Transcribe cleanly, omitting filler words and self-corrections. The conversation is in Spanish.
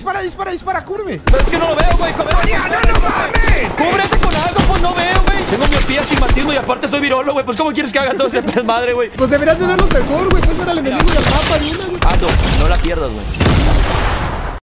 dispara, cúbreme. Pero es que no lo veo, güey. ¡Mariano, no mames! Cúbrete con algo, pues no veo, güey. Tengo miopía, astigmatismo y aparte soy virolo, güey. Pues ¿cómo quieres que haga todo este desmadre, güey? Pues deberías de verlos mejor, güey. Puedes ver al enemigo y al mapa de una, güey. Ando, no la pierdas, güey.